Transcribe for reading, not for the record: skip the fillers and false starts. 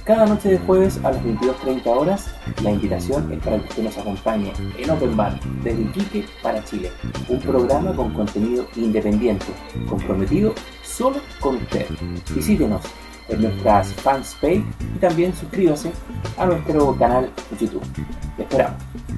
Cada noche de jueves a las 22:30 horas, la invitación es para que usted nos acompañe en Open Bar, desde Iquique para Chile. Un programa con contenido independiente, comprometido solo con usted. Visítenos en nuestras fanpage y también suscríbase a nuestro canal de YouTube. Te esperamos.